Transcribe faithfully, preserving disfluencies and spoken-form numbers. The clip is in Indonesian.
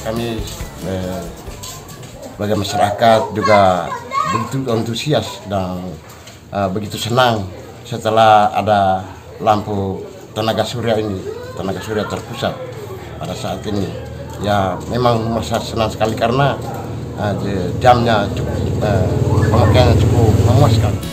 kami eh, sebagai masyarakat juga begitu antusias dan uh, begitu senang setelah ada lampu tenaga surya ini, tenaga surya terpusat pada saat ini. Ya memang masa senang sekali karena uh, jamnya cukup, uh, pemakaiannya cukup memuaskan.